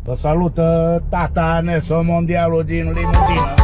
Vă salută tata Neso Mondialul din limuzină.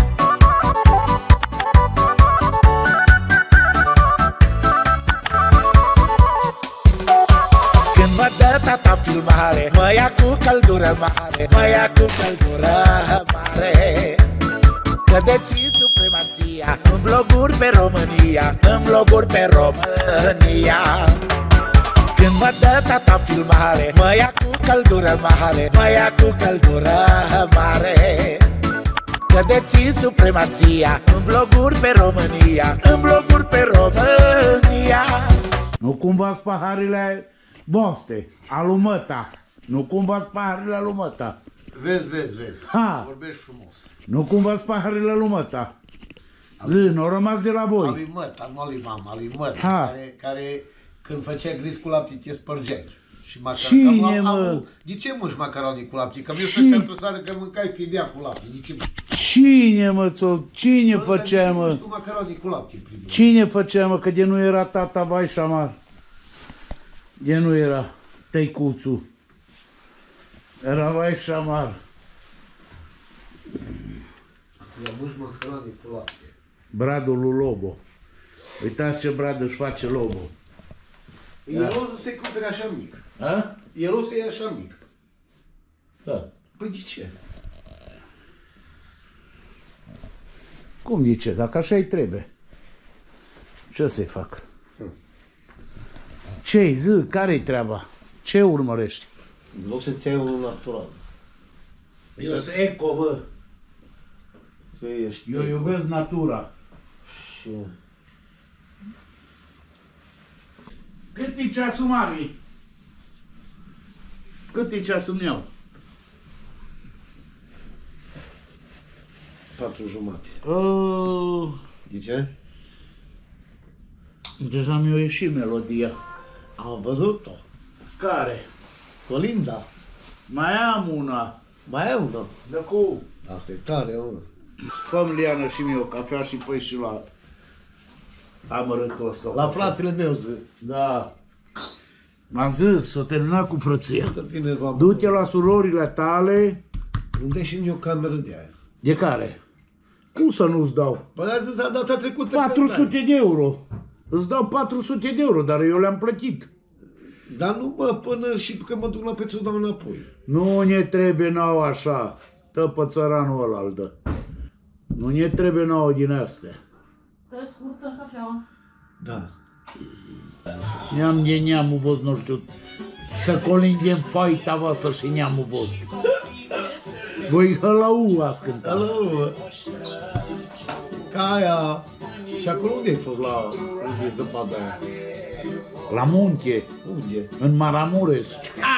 Când mă dă tata filmare, mă ia cu căldură mare, mă ia cu căldură mare. Că dețin supremația în bloguri pe România, în bloguri pe România. Când mă dă tata filmare, mă ia cu căldură mare, mă ia cu căldură mare. Că dețin supremația în bloguri pe România, în bloguri pe România. Nu cumva-s paharile voastre, alumăta. Nu cumva-s paharile alumăta. Vezi. Ha. Vorbești frumos. Nu cumva-s paharile alumăta. Zi, n-au rămas de la voi. Lui măta, nu lui mama, lui măta, Ha. care când făcea gris cu lapte te spărgeai. Și Cine, mă? De ce mânci macaroni cu lapte? Că mi-o să-și trăsară că mâncai fidea cu lapte. De ce? Cine, mă, cine făcea, mă? Tu macaroni cu lapte, primul. Cine făcea, mă, că de nu era tata vai șamar. De nu era tăicuțul. Era vai șamar. Eu mânci macaroni cu lapte. Bradul lui Lobo. Uitați ce brad își face Lobo. El o să se cumpere așa mic. A? El o să ia așa mic. Da. Păi de ce? Cum zice? Dacă așa-i trebuie. Ce să-i fac? Ce-i zi? Care-i treaba? Ce urmărești? În loc să-ți iei unul natural. Eu sunt eco, bă. Să ești. Eu iubesc natura. Și... Cât e ceasul, mami? Cât e ceasul meu? 4:30. De ce? Deja mi-a ieșit melodia. Am văzut-o. Care? Colinda. Mai am una. Mai e una. De cu? Asta e tare, mă. Fă-mi, Liana, și mie o cafea și păi și la amărâtul ăsta. La fratele meu zi. Da. M-am zis, s-o terminat cu frăția. Că tine v-am... Du-te la surorile tale. Unde și mie o cameră de aia? De care? Cum să nu-ți dau? Păi a zis data trecută. 400 de euro. Îți dau 400 de euro, dar eu le-am plătit. Dar nu mă, până și că mă duc la prețul dau înapoi. Nu ne trebuie nouă așa. Tă pe țăranul ăla-l dă. Nu ne trebuie nouă din astea. Te scurtă cafeaua. Da. Neam de neamul vostru, nu știu. Să colindem faita voastră și neamul vostru. Voi hălău ați cântat. Alo, mă. Ca aia. Și acolo unde ai fost la unde e zăpada aia? La munte, Unde? în Maramureș.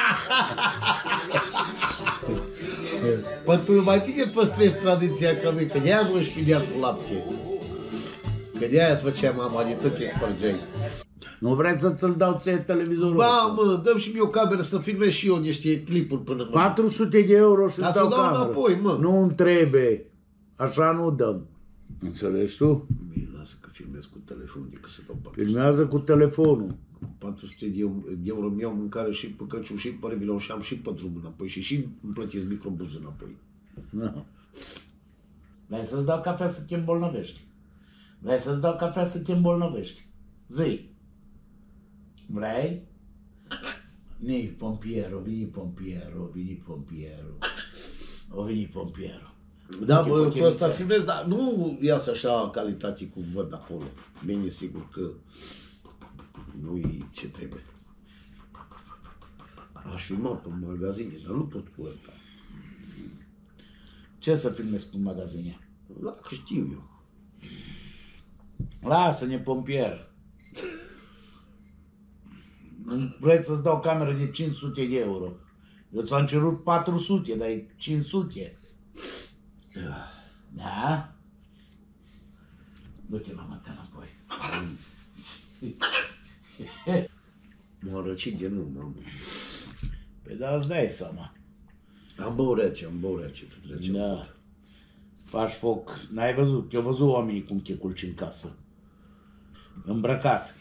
Păi tu mai bine păstrezi tradiția ca noi, că de-aia nu își pidea cu lapte. Că de-aia îți făcea mama, de tot ce spărgeai. Nu vreți să ți-l dau ție televizorul Ba, ăsta? mă, dăm și mie o cameră să filmez și eu niște clipuri până mă. 400 de euro și Dar îți dau să dau cameră. înapoi, mă. Nu-mi trebuie. Așa nu dăm. Înțelegi tu? Mie lasă că filmez cu telefon, decât să dau 400. Filmează cu telefonul. 400 de euro mi iau mâncare și pe Crăciun și pe Revelion și am și pe drum înapoi și îmi plătesc microbuz înapoi. Da. Vrei să-ți dau cafea să te îmbolnăvești? Vrei să-ți dau cafea să te îmbolnăvești? Zi. Vrei? Vini pompiero, vini pompiero, vini pompiero. O vini pompiero. Da, bă, cu ăsta filmez, dar nu iasă așa calitate cum văd acolo. Bine, sigur că nu-i ce trebuie. Aș filma pe magazine, dar nu pot cu ăsta. Ce să filmezi cu magazine? Da, că știu eu. Lasă-ne, pompier. Vrei să-ți dau cameră de 500 de euro. Eu ți-am cerut 400, dar e 500. Da? Du-te la mătă înapoi. M-a răcit de nu, mamă. Păi da, îți dai seama. Am băut rece, tot rece. Da. Faci foc. N-ai văzut? Eu văzut oamenii cum te culci în casă. Îmbrăcat.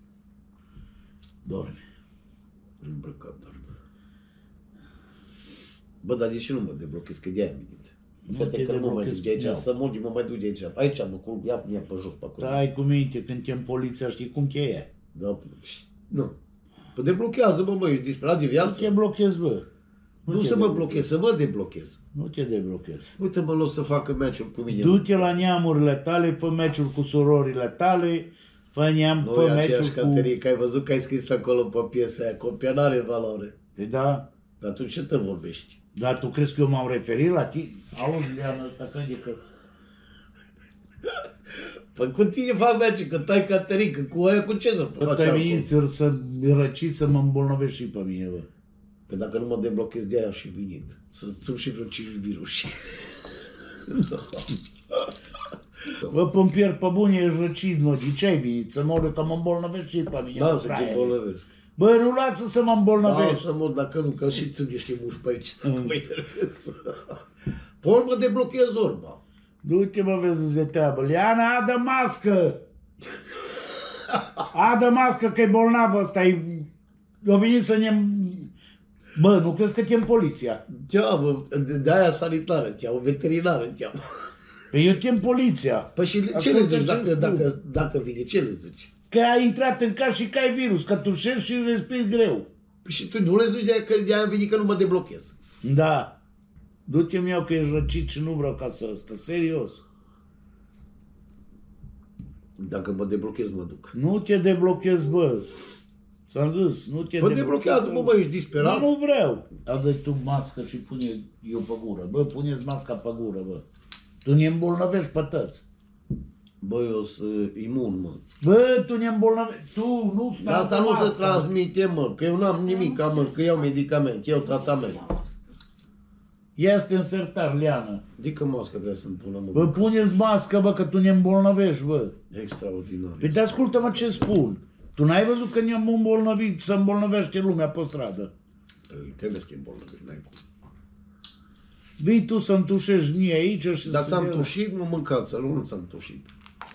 Dormi. Îmbrăcat, dorm. Bă, dar de ce nu mă deblochez? Că de-aia am venit. Nu Fete te că nu mă mai deblochez duc de aici, eu. să mor, mă mai duc de aici. Aici mă culc, ia pe jos pe acolo. Stai cu minte, când te poliția, știi cum te e? Da, nu. Păi deblochează-mă, bă, ești disperat de Nu viață? te blochezi, bă. Nu te să mă deblochez. blochez, să mă deblochez. Nu te deblochez. Uite, mă los să facă meciuri cu mine. Du-te la neamurile tale, fă meciuri cu surorile tale, fă Nu e aceeași meciuri cu... caterie, că ai văzut că ai scris acolo pe piesa aia, copia n-are valoare. Păi da, Dar tu ce te vorbești? dar tu crezi că eu m-am referit la tine? Auzi, Leana, ăsta crede că... Păi cu tine fac meciuri, că tai Caterica, cu aia cu ce să Bă, faci te-ai acolo? venit să răciți să mă îmbolnăvești și pe mine, bă. Că dacă nu mă deblochez de aia și venit. Să-mi și vreo 5 virusii. Bă, pompier, pe bune, ești răcit, mă, de ce ai venit? Să mor eu, că mă îmbolnăvești și pe mine, Da, mă, să te fraiere. îmbolnăvesc. Bă, nu lasă să mă Da, îmbolnăvești. să mor, dacă nu, că și țin niște muși pe aici, dacă mă enervez. Ori mă deblochez orba. Du-te, mă, vezi de treabă. Liana, adă mască! Adă mască, că e bolnav ăsta, eu venit să ne... Bă, nu crezi că te-am poliția? Cheamă, de aia sanitară, cheamă, veterinară, cheamă. Păi eu te-am poliția. Păi și ce le Ascultă zici ce-ți spun. dacă vine, ce le zici? Că ai intrat în casă și că ai virus, că tușești și respiri greu. Păi și tu nu le zici că de aia am venit că nu mă deblochez. Da. Du-te-mi eu că ești răcit și nu vreau ca să ăsta, serios. Dacă mă deblochez, mă duc. Nu te deblochezi, bă. Ți-am zis, nu te Păi deblochează-mă, bă, ești disperat. Nu vreau. Adă tu mască și pune eu pe gură. Bă, puneți masca pe gură, bă. Tu ne îmbolnăvești pe tăți. Bă, eu sunt imun, mă. Bă, tu ne îmbolnăvești. Tu nu Dar asta nu se transmite, mă, că eu n-am nimic, mă, că iau medicament, iau tratament. Este în sertar, Liana. Dică mască vrea să-mi pună, mă. Bă, puneți mască, bă, că tu ne îmbolnăvești, bă. Extraordinar. Păi te ascultă-mă ce spun. Tu n-ai văzut că ne-am îmbolnăvit, să îmbolnăvește lumea pe stradă. Trebuie să te îmbolnăvești, n-ai cum. Vii tu să-mi tușești mie aici și Dar să... ți-am tușit, mă mâncați, să nu ți-am tușit.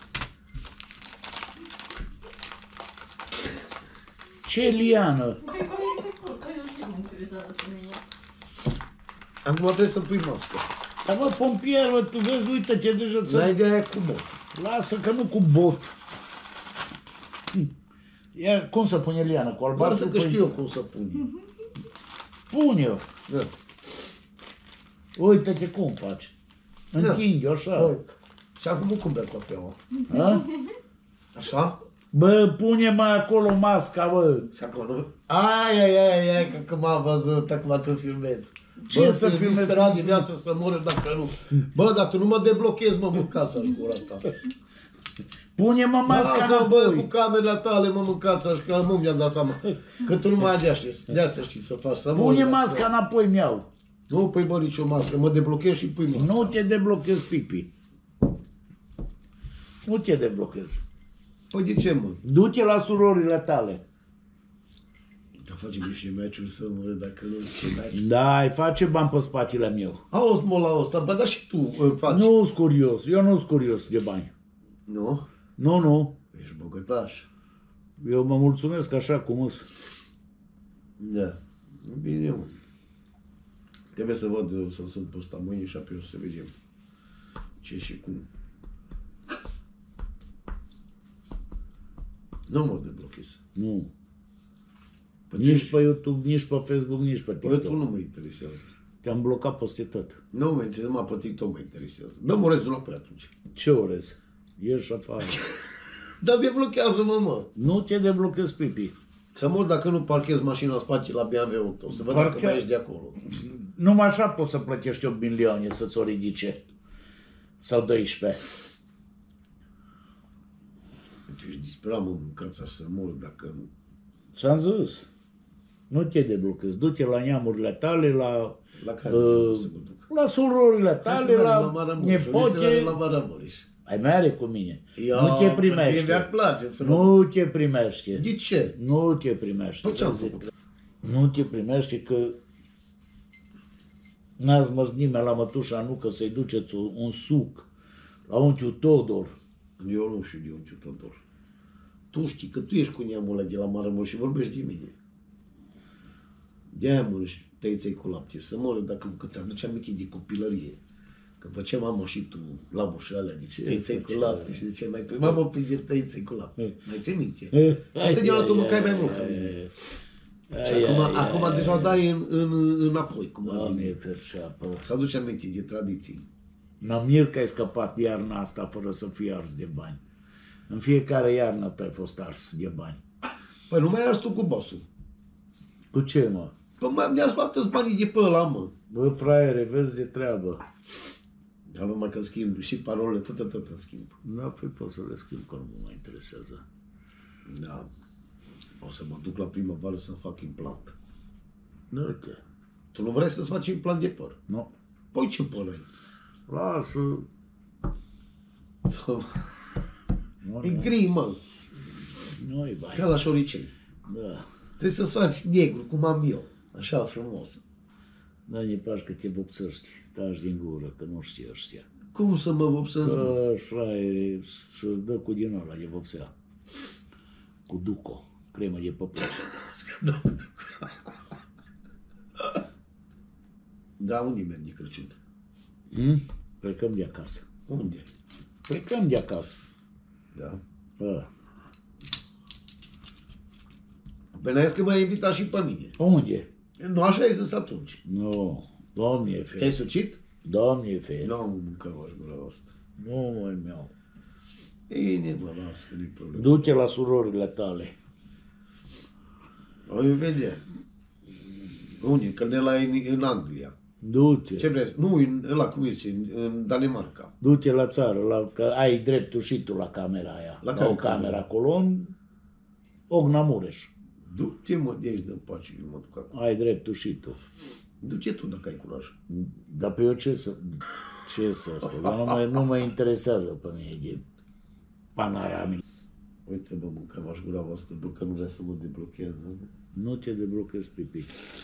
Ce, Liana? Păi, băi, de curcă, eu nu mă interesează pe mine. Acum trebuie să pui mască. Dar mă, pompier, mă, tu vezi, uite-te deja N-ai să... de aia cu bot. Lasă că nu cu bot. Ia, cum să pune Liana? Cu albastru? Lasă că știu eu cum să pun. Pun eu. Da. Uite-te cum faci. Întingi-o așa. Bă, și acum cum bea cafeaua? Ha? Așa? Bă, pune-mă acolo masca, bă. Și acolo nu... Ai, că m-am văzut, acum tu filmezi. Ce Bă, să sunt filmezi? disperat de viață să mor dacă nu. Bă, dar tu nu mă deblochezi, mă, mâncați aș gura ta. Pune-mă masca Lasă, bă, cu înapoi. camerele tale, mă, mâncați aș, că nu mi-am dat seama. Că tu nu mai ai de asta știi să faci, să mori. Pune masca înapoi, mi-au. Nu pui, bă, nicio mască, mă deblochezi și pui mască. Nu te deblochezi, Pipi. Nu te deblochezi. Păi de ce, mă? Du-te la surorile tale. Dar facem niște meciuri să mă dacă nu ce meci. Da, îi face bani pe spatele meu. Auzi, mă, la ăsta, bă, dar și tu îl faci. Nu-s curios, eu nu-s curios de bani. Nu? Nu. Ești bogătaș. Eu mă mulțumesc așa cum îs. Da. Bine, mă. Trebuie să văd, să sunt pe ăsta mâine și apoi o să vedem ce și cum. Nu mă deblochez. Nu. Păi Nici pe YouTube, nici pe Facebook, nici pe Păi tu TikTok. nu mă interesează. Te-am blocat peste tot. Nu mă interesează, numai pe TikTok mă interesează. Dă-mă orezul înapoi atunci. Ce orez? Ieși afară. Dar deblochează-mă, mă. Nu te deblochezi, Pipi. Să mor dacă nu parchez mașina în spate la BMW-ul tău. Să văd dacă Parche- mai ești de acolo. Numai așa poți să plătești 8 milioane să-ți o ridice. Sau 12. Tu ești disperat, mă, mâncați să mor dacă nu. Ți-am zis. Nu te deblochezi. Du-te la neamurile tale, La care să mă duc? la surorile Hai să tale, mergem la la Maramureș. Vrei să mergem nepote. la Maramureș. Ai mere cu mine. Ia, Nu te mie primește. mi-ar place să mă duc. Nu te primește. De ce? Nu te primește. Păi ce-am făcut? Nu te primește că n-ați mers nimeni la mătușa nu că să-i duceți un suc la unchiul Todor. Eu nu știu de unchiul Todor. Tu știi că tu ești cu neamul ăla de la Maramureș și vorbești de mine. De-aia mă, tăiței cu lapte, să moră dacă că ți-aduce aminte de copilărie. Că făceam mama și tu labușele alea de tăiței cu lapte și ziceai mai prima mă prinde tăiței cu lapte. Mai ți minte? Întotdeauna tu mâncai mai mult ca mine. Și acum deja dai înapoi, cum ar veni. Ți aduce aminte de tradiții. Mă mir că ai scăpat iarna asta fără să fii ars de bani. În fiecare iarnă tu ai fost ars de bani. Păi nu mai ars tu cu bossul. Cu ce, mă? Păi mi-ați luat toți banii de pe ăla, mă. Bă, fraiere, vezi de treabă. Dar numai că schimb și parolele, tot schimb. Da, păi pot să le schimb, că nu mă interesează. Da. O să mă duc la primăvară să fac implant. Nu, uite. Tu nu vrei să-ți faci implant de păr? Nu. Păi ce păr ai? Lasă. E gri, mă. Nu-i bai. Ca la șoricei. Da. Trebuie să-ți faci negru, cum am eu. Așa frumos. Da, ne placi că te vopsăști. Taci din gură, că nu știi ăștia. Cum să mă vopsesc, mă? Că fraiere și-ți dă cu din ăla de vopsea. Cu duco. Cremă de păpuș. Da, unde merg de Crăciun? Plecăm de acasă. Unde? Plecăm de acasă. Da. Da. Bănuiesc că m-ai invitat și pe mine. Unde? Nu așa ai zis atunci. Nu. Doamne e Te-ai fe. sucit? Doamne e fe. Nu am mâncat aș gura asta. Nu, mai meu. Bine, mă, las, că nu-i problemă. Du-te la surorile tale. O vedea. Unde? Că ne la în Anglia. Du-te. Ce vrei? Nu, ăla cum zice, în Danemarca. Du-te la țară, că ai dreptul și tu la camera aia. La La care o cameră? cameră acolo, în Ogna Mureș. Du-te, mă, de aici, de pace, eu mă duc acum. Ai dreptul și tu. Du-te tu dacă ai curaj. Dar pe eu ce să asta? Dar nu mă interesează pe mine de panoramic. Uite, bă, mâncam-aș gura voastră, bă, că nu vrea să mă deblocheze. Nu te deblochezi, Pipi.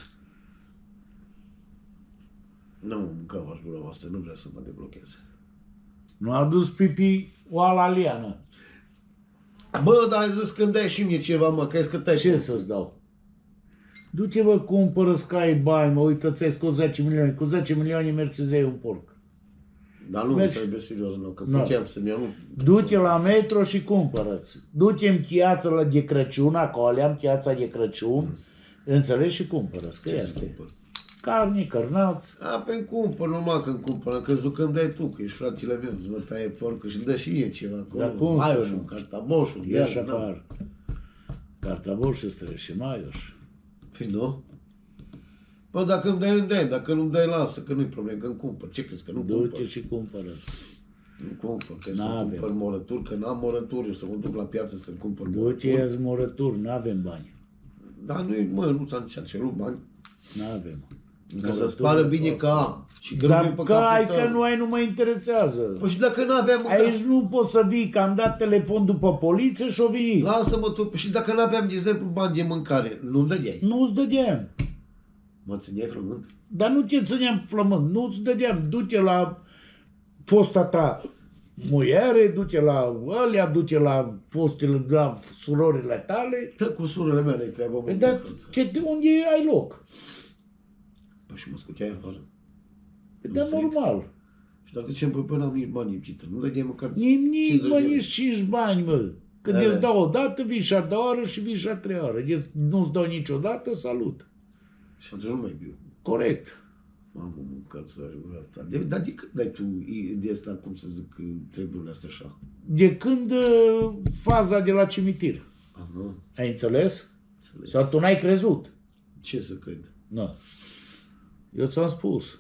Nu, mâncam-aș gura voastră, nu vrea să mă deblocheze. Nu a dus Pipi oala liană. Bă, dar ai zis când dai și mie ceva, mă, că ai scătai. Ce să-ți dau? Du-te, bă, cumpără-ți că ai bani, mă, uită, ți-ai scos 10 milioane. Cu 10 milioane mergi să-ți iei un porc. Dar nu, Mergi. trebuie serios, nu, că Nu. puteam să-mi iau, nu. Du-te la metro și cumpără-ți. Du-te în chiața la de Crăciun, acolo am chiața de Crăciun, înțelegi, și cumpără-ți, că Ce să este. cumpăr? Carne, cărnați. A, pe cumpăr, numai când cumpăr, am crezut că îmi dai tu, că ești fratele meu, îți mă taie porcul și dă și mie ceva acolo. Dar cum să Maioșul, nu? cartaboșul, Ia și iar, da. afară. Cartaboș trebuie și maioș. Păi nu? Bă, dacă îmi dai, îmi dai, dacă nu-mi dai, lasă, că nu-i problemă, că îmi cumpăr. Ce crezi, că nu cumpăr? Du-te și cumpără-ți. Nu cumpăr, că să N-avem. cumpăr morături, că n-am morături, eu să mă duc la piață să-mi cumpăr Du-te, morături. ia-ți morături, n-avem bani. Dar nu-i, mă, nu ți-am cerut bani. N-avem. Ca să-ți pară bine că am. Și că nu Dar pe că ai, capul că tău. nu ai, nu mă interesează. Păi și dacă n-aveam măcar... Aici nu poți să vii, că am dat telefon după poliție și o vii. Lasă-mă tu, și dacă n-aveam, de exemplu, bani de mâncare, nu-mi dădeai. Nu-ți dădeam. Mă țineai flământ? Dar nu te țineam flământ, nu-ți dădeam. Du-te la fosta ta muiere, du-te la ălea, du-te la fostele, la surorile tale. Dă cu surele mele, ai treabă, mă. Păi, dar unde ai loc? Păi și mă scuteai afară. Păi, dar normal. Și dacă zicem, păi n-am nici bani iptită, nu dădeai măcar Nimic, 50 mă, de lei. nici 5 bani, mă. Când Da. îți dau o dată, vii și a doua oră și vii și a treia oră. Deci nu-ți dau niciodată, salut. Și atunci nu mai viu. Corect. Mamă, mâncați la gura ta. Dar de cât dai tu de asta, cum să zic, treburile astea așa? De când faza de la cimitir. Aha, Ai înțeles? înțeles. Sau tu n-ai crezut? Ce să cred? Nu. Eu ți-am spus.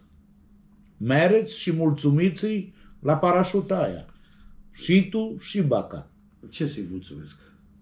Mereți și mulțumiți-i la parașuta aia. Și tu și Baca. Ce să-i mulțumesc?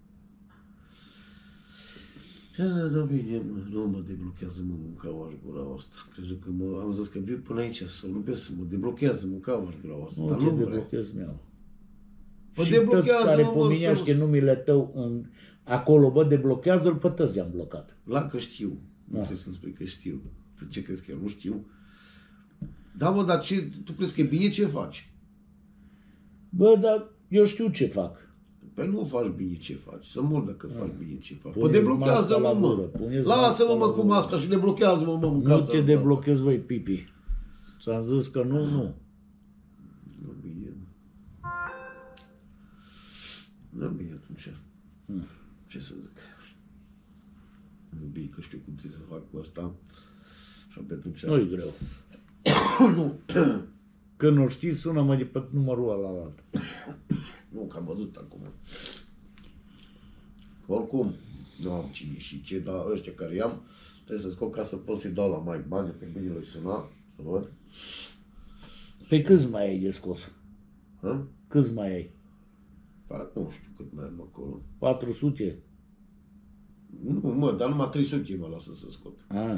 Da, bine, mă, nu mă deblochează, mă, mâncau-aș gura asta. Crezut că am zis că vin până aici să rupesc, să mă deblochează, mâncau-aș gura asta, Nu dar te nu vreau. deblochez meu. Păi Și deblochează, tăți care mă, pominește numele tău acolo, bă, deblochează-l, pe tăți i-am blocat. La că știu. Nu trebuie să-mi spui că știu. Tu ce crezi că eu nu știu? Da, mă, dar ce, tu crezi că e bine ce faci? Bă, dar eu știu ce fac. Păi nu faci bine ce faci, să mor dacă faci bine ce faci. Păi Puneți deblochează-mă, masca la gură, mă. puneți Lasă-mă, masca mă, la cu gură. masca și deblochează-mă, mă, în Nu casa. te deblochezi, băi, Pipi. Ți-am zis că nu. Nu, bine. Nu, bine atunci. Ce să zic? Nu, bine că știu cum trebuie să fac cu asta. Și pe atunci... Nu-i greu. Nu. Când nu știi, sună-mă de pe numărul ăla. Nu, că am văzut acum. Oricum, nu am cine și ce, dar ăștia care i-am, trebuie să scot ca să pot să-i dau la mai bani, pe bine le suna, să văd. Pe câți mai ai de scos? Hă? Câți mai ai? Păi, nu știu cât mai am acolo. 400? Nu, mă, dar numai 300 mă lasă să scot.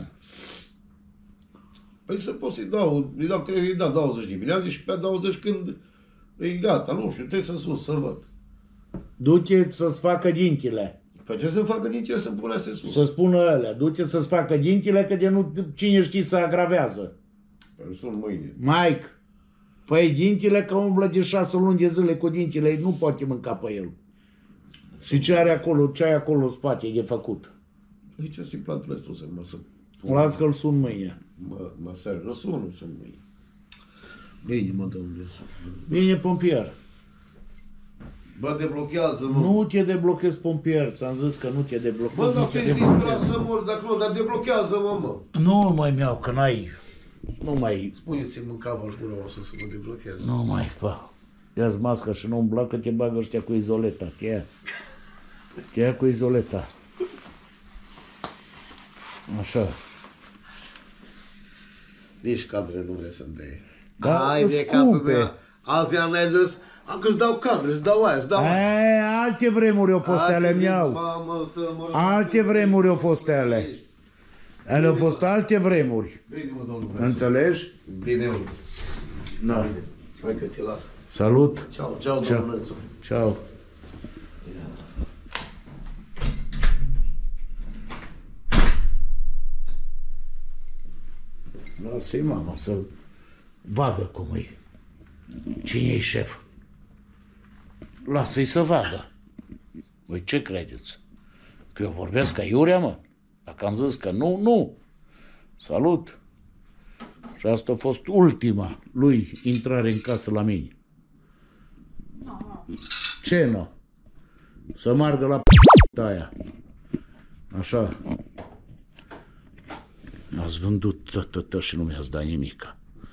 Păi să pot să-i dau, cred că îi dau 20 de milioane și pe 20 când e gata, nu știu, trebuie să sun, să-l văd. Du-te să-ți facă dintile. Păi ce să-mi facă dintele să-mi pune astea sus? Să spună alea. Du-te să-ți facă dintile, că de nu, cine știe să agravează. Păi îl sun mâine. Mike, fă-i dintile că umblă de 6 luni de zile cu dintile, nu poate mânca pe el. Și ce are acolo, ce ai acolo în spate de făcut? Aici să-i plantul restul să mă să... Las că îl sun mâine. Mă serv, nu sun mâine. Bine, mă dă unde sun. Bine, pompier. Bă, deblochează-mă. Nu te deblochezi, pompier. Ți-am zis că nu te deblochezi. Bă, nu dacă te ești disperat să mor, dacă nu, dar deblochează-mă, mă. Nu mai mi-au, că n-ai... Nu mai... Spuneți-mi în cava și gura voastră să mă deblocheze. Nu mai, bă. Ia-ți masca și nu umbla că te bagă ăștia cu izoleta. Te ia cu izoleta. Așa. Nici camere nu vrei să-mi dai. Da, Hai de scumpe. capul meu. Azi am zis, că îți dau camere, îți dau aia, îți dau aia. Alte vremuri au fost ale miau. Mamă, să mă... Alte vremuri au fost ale. Ele au fost alte vremuri. Bine, mă, domnul Bresu. Înțelegi? Bine, mă. Da. Hai că te las. Salut. Ceau, ceau, domnul Bresu. Ciao. Lasă-i mama să vadă cum e. Cine-i șef? Lasă-i să vadă. Voi ce credeți? Că eu vorbesc ca iurea, mă? Dacă am zis că nu, nu. Salut. Și asta a fost ultima lui intrare în casă la mine. Ce nu? Să meargă la aia. Așa. Ați vândut tot și nu mi-ați dat nimica.